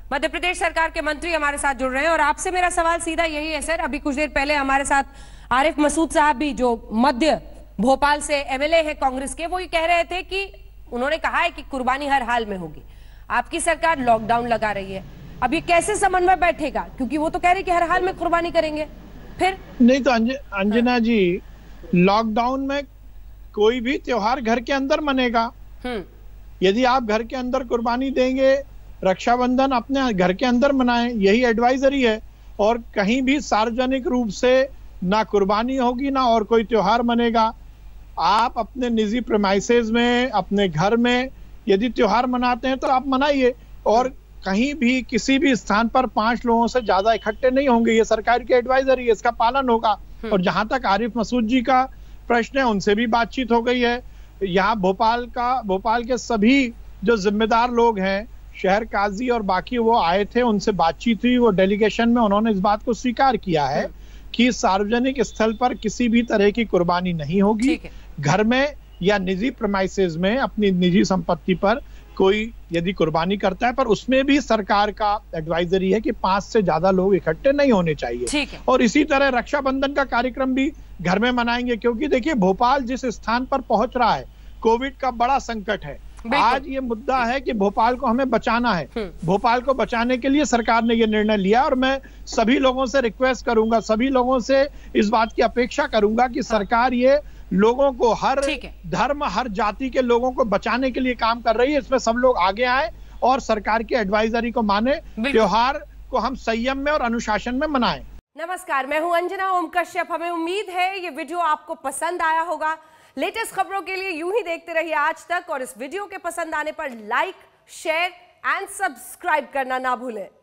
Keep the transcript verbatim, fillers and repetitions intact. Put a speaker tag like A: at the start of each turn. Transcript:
A: मध्य प्रदेश सरकार के मंत्री हमारे साथ जुड़ रहे हैं और आपसे मेरा सवाल सीधा यही है सर। अभी कुछ देर पहले हमारे साथ आरिफ मसूद साहब भी, जो मध्य भोपाल से एमएलए है कांग्रेस के, वो ये कह रहे थे कि उन्होंने कहा है कि कुर्बानी हर हाल में होगी। आपकी सरकार लॉकडाउन लगा रही है, अब ये कैसे समन्वय बैठेगा? क्योंकि वो तो कह रहे कि हर हाल में कुर्बानी करेंगे। फिर
B: नहीं तो अंज, अंजना हाँ। जी, लॉकडाउन में कोई भी त्योहार घर के अंदर मनेगा। यदि आप घर के अंदर कुर्बानी देंगे, रक्षाबंधन अपने घर के अंदर मनाएं, यही एडवाइजरी है। और कहीं भी सार्वजनिक रूप से ना कुर्बानी होगी ना और कोई त्योहार मनेगा। आप अपने निजी प्रेमाइसेस में, अपने घर में यदि त्योहार मनाते हैं तो आप मनाइए, और कहीं भी किसी भी स्थान पर पांच लोगों से ज्यादा इकट्ठे नहीं होंगे। ये सरकार की एडवाइजरी है, इसका पालन होगा। और जहां तक आरिफ मसूद जी का प्रश्न है, उनसे भी बातचीत हो गई है। यहाँ भोपाल का भोपाल के सभी जो जिम्मेदार लोग हैं, शहर काजी और बाकी, वो आए थे, उनसे बातचीत हुई। वो डेलीगेशन में उन्होंने इस बात को स्वीकार किया है कि सार्वजनिक स्थल पर किसी भी तरह की कुर्बानी नहीं होगी। घर में या निजी प्रेमाइसेस में अपनी निजी संपत्ति पर कोई यदि कुर्बानी करता है, पर उसमें भी सरकार का एडवाइजरी है कि पांच से ज्यादा लोग इकट्ठे नहीं होने चाहिए। और इसी तरह रक्षाबंधन का कार्यक्रम भी घर में मनाएंगे, क्योंकि देखिए भोपाल जिस स्थान पर पहुंच रहा है, कोविड का बड़ा संकट है। आज ये मुद्दा है कि भोपाल को हमें बचाना है। भोपाल को बचाने के लिए सरकार ने ये निर्णय लिया, और मैं सभी लोगों से रिक्वेस्ट करूंगा, सभी लोगों से इस बात की अपेक्षा करूंगा कि सरकार ये लोगों को, हर धर्म, हर जाति के लोगों को बचाने के लिए काम कर रही है। इसमें सब लोग आगे आए और सरकार की एडवाइजरी को माने। त्योहार को हम संयम में और अनुशासन में मनाएं।
A: नमस्कार, मैं हूं अंजना ओम कश्यप। हमें उम्मीद है ये वीडियो आपको पसंद आया होगा। लेटेस्ट खबरों के लिए यूं ही देखते रहिए आज तक, और इस वीडियो के पसंद आने पर लाइक, शेयर एंड सब्सक्राइब करना ना भूलें।